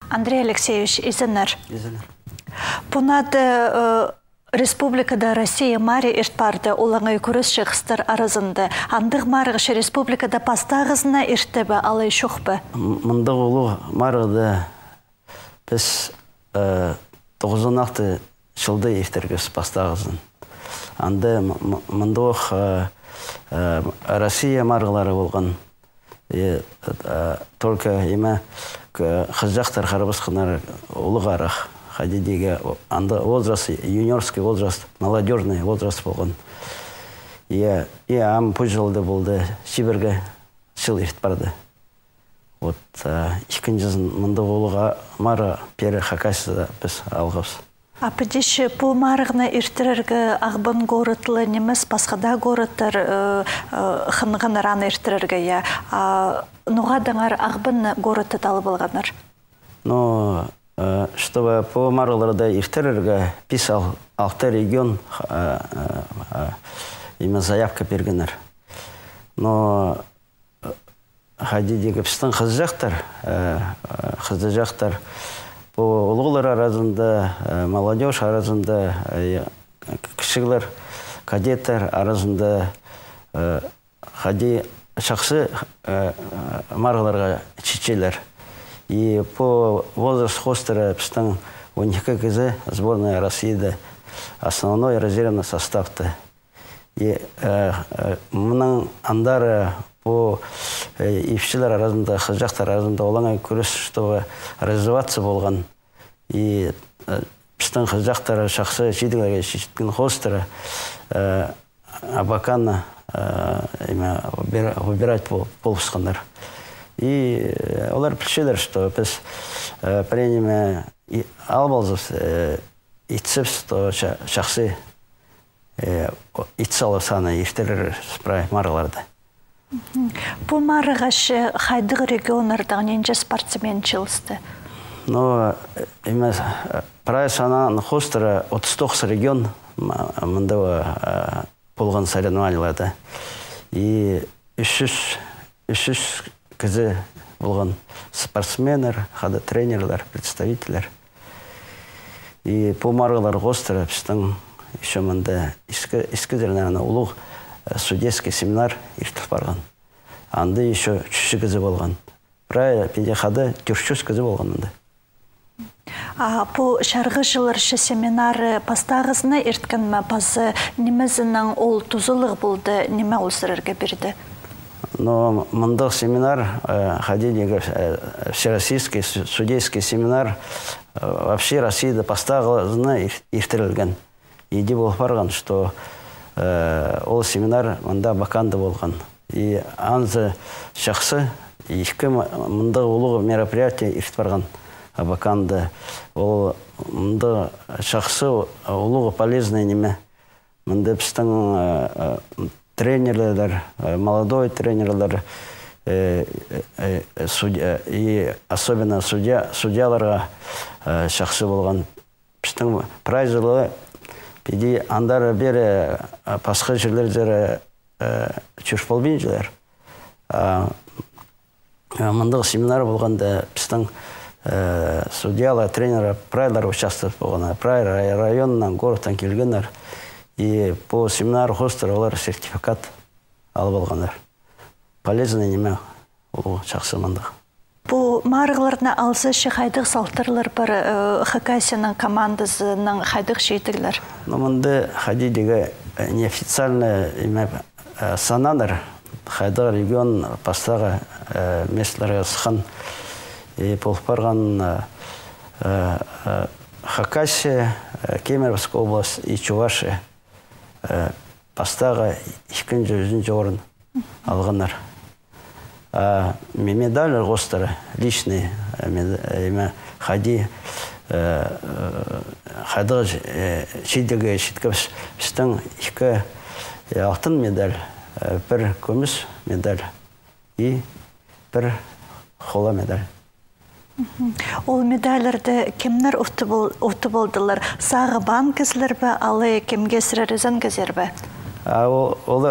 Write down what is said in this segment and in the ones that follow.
Андрей Алексеевич Изенер. Пунады Республикада Россия мари иртпарды олаңай көріс шығыстыр арызынды. Андық марығышы республикада пастағызына ирттебі алай шоқпы? Мұндық олу марығы біз 96 жылды ефтергіз пастағызын. Анды мұндық Россия марғылары болған. Только еме қызжақтар қарабысқынар олық арақ. Хадидиге анда возраст, юниорский возраст, молодежный возраст болған. И ам пұжылды болды, Сибірге сыл ефт барды. Вот, икінжізін мұнды олыға мара пері хакасыда біз алғыз. Апыдеші бұл марығына ертірергі ағбын ғорытлы немес басқада ғорыттар қынған раны ертірергі, я. Нұғадыңар ағбын ғорытты далы болғаныр? Чтобы по марыларда ефтерерге писал алты регион именно заявка бергенер. Но хадидеге пістің қызды жақтар по ұлғылар арасында, молодежь арасында, кішігілер, кадеттер арасында хади шақсы марыларға чечелер. И по возрасту хостера пистан 12 кз сборная России основной резервный состав-то. И мұның андары по ифшилер арасында, қызжақтар арасында олаңай көріс, чтобы развиваться болған. И пистан қызжақтары шақсы жиділерге шешіткен хостера абаканна выбирать полпысқандар. И олар пішелер, что біз пренеме албалзыз итсіп, что шақсы итсалы саны ефтелер спрай марыларды. Бұл марығашы қайдығы регионардан енже спортсмен чылысты? Но прай санан хостера 39 регион мұнда болған соревнованияларда. И 300 кізі болған спортсменер, хада тренерлер, представителер. И по марғалар ғостыры пістің еще мұнда искідеріне ұлық судейский семинар ертіп барған. Анды еще 300 кізі болған. Прай пенде хада 400 кізі болған мұнда. Бұл шарғы жылыршы семинары пастағызына ерткін ма базы немезінің ол тұзылық болды, неме олсырырға берді? Но мандах семинар, ходили всероссийский судейский семинар, вообще Россия поставила и втрелган. Иди был парган, что ол семинар манда баканда болған. И анзы шахсы, ихке манда улуғы мероприятие иртпарган баканда. Ол манда шахсы улуғы полезный неме. Манда пістің тренерлер, молодой тренерлер, и особенно судьяларға шақсы болған. Пістің прайзылы педи андары бері пасқы жерлер жері чүрш болбейін жерлер. Мұндық семинар болғанда пістің судьялы, тренері прайлар участвовать болған. Прай районынан, городтан келгендер. И по семинару хостер олар сертификат алып алғандар. Полезный неме ол шақсы мандық. Бұл марғыларына алсы қайдық салтырлар бір хакасияның командасының қайдық жейтігілер? Мұнды хадидеге неофициальный санадар. Қайдық регион пастағы местілерге сыққан. Болып барған Хакасия, Кемеровская область и Чувашия пастағы 200 орын алғандар. Медаль ғостары личный хади қайдығы шейдегі шеткіп пістің 2 алтын медаль, 1 көміс медаль и 1 қола медаль. Ол медалерді кемнер ұфты болдылар? Сағы бан кізілер бі, алы кемге сірерізен кізер бі? Ол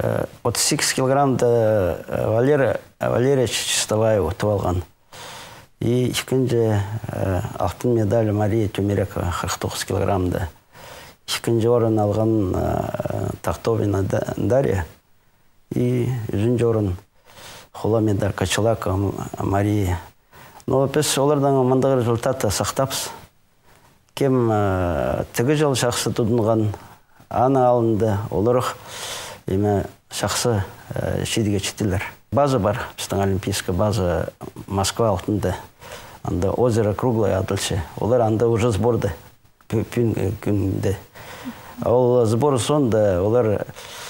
38 килограммда Валерия Чистовая ұтып алған. И икенже алтын медаль Мария Тюмерекова 49 килограммда. Икенже орын алған Тахтовина Дарья. И үшінші орын қола медаль Кочелакова Мария. Но біз олардан мындай результатты сақтапыз. Кем тігі жыл шақсы тұдынған аны алынды. Оларық шақсы шедіге четтілер. База бар, біздің олимпийская база Москва алтында. Анда озеро круглое атылшы. Олар анда уже сборды күнде. Ол сбор сонда олар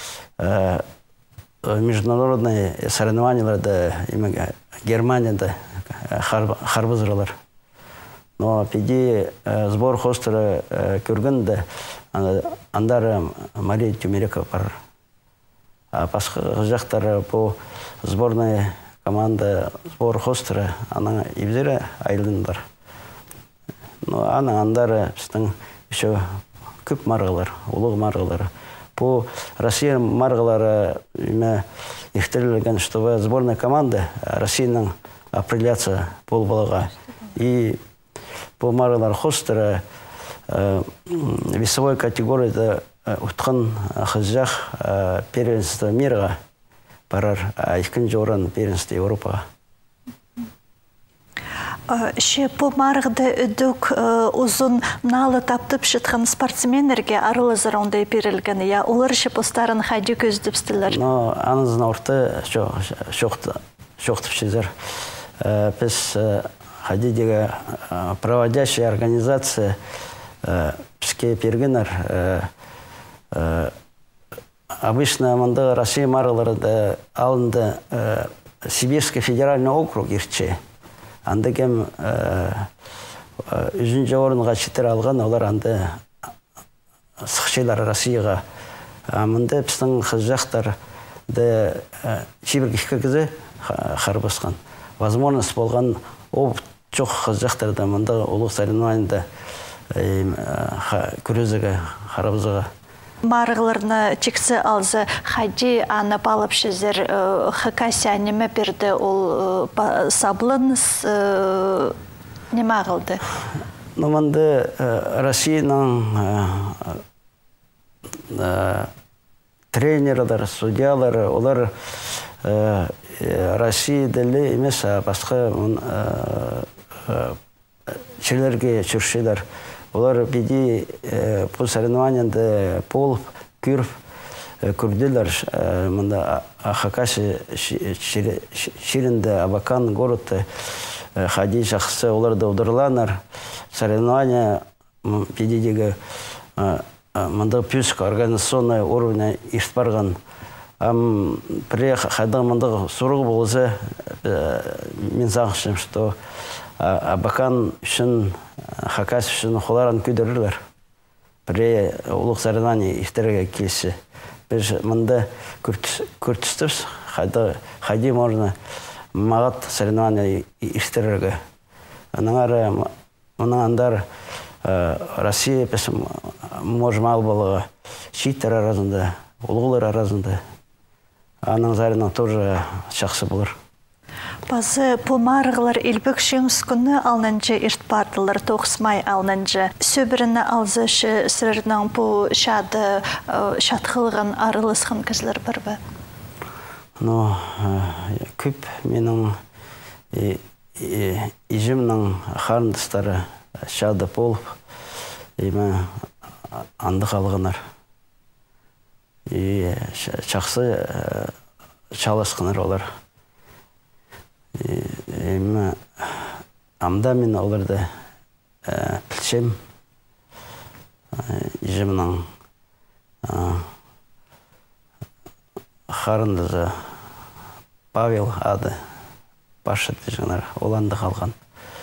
международные соревнованияларда Германияда харбызыралар. Но пиди сбор хостера көргенде андары Мария Тюмерекова бар. А жақтары по сборной команда сбор хостера ана ибзері айылдындар. Но ана андары біздің еще көп марғалар, улық марғалар. По Россия марғалары ихтірілген, чтобы сборная команда Россияның определяться полбалыға. И по марғалар хостера весовой категорияда ұтқан қызжақ первенство мирға барар, а екінші орын первенство Европаға. Ше по марғды үдік ұзын налы таптып шытқан спортсменерге арылызыр ондай берілген. Олар ше постарын қайды көздіпстілер? Анызын орты шоқтып шезір. Біз қадидегі проводящая организация бізге бергенер. Обычно мында Россия марғаларында алынды Сибирский федеральный округ ерче. Анда кем үшінші орынға шетер алған, олар анда сықшылар Россияға. Мында біздің қыз жақтар шебір кекізі қарбасқан. Возможность болған опыт жоқ қыз жақтарда мында ұлық соревнованияда күрезіге қарабызыға. Марғыларына чексі алзы қади аны балып шезер хакася неме берді ол саблыныз неме ағылды? Нұманды Россияның тренерлер, судьялар, олар Россия ділі емес, басқа шелерге жүршелер. Олар биди по соревнованияда полып, күріп, күрделер. Мында Хакаси ширинде Абакан городты хади жақсы оларды удырланар. Соревнования бидидегі мында пюск организационный уровня иштбарған. При хайдан мында сұрғы болызы мен заңшым, что Абакан үшін, Хакас үшін қоларын көдірілер. При ұлық соревнования иштерге келсі. Біз мында көртістіпс, қайди можно мағат соревнования иштерге. Мұның андар Россия можем албалыға шиттер аразында, ұлғылар аразында. Аның зарынан тоже шақсы болыр. Базы пулмарығылар елбік шеңіз күні алнынжы ирт бардылар, тоқсмай алнынжы. Сөбіріні алзышы сірірінің бұл шатқылған арылысқан кізлер бар ба? Көп менің ежімнің қарындыстары шады болып, андық алғанар. Шақсы шаласқанар олар. Амда мен оларды пілшем. Ежімнің қарындызы Павел ады Паша дежінар, оланды қалған.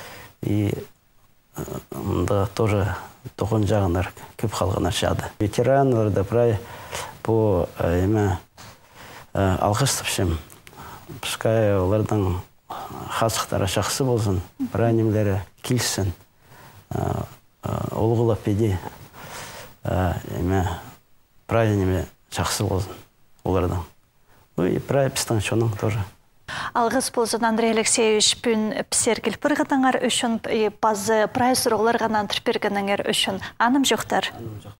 Мұнда тоже тоқын жағынар көп қалғанар шады. Ветеранларды прай по алғыстыпшым. Пускай олардың қасықтары жақсы болсын, прайнемлері келсін, олғылап беде, прайнеме жақсы болсын олардың. И прай пістің шоның тоже. Алғыс болсын Андрей Алексеевич пүн псергіл пырғытыңар үшін, базы прайс роғлар ғанан түрпергініңер үшін. Аным жоқтар?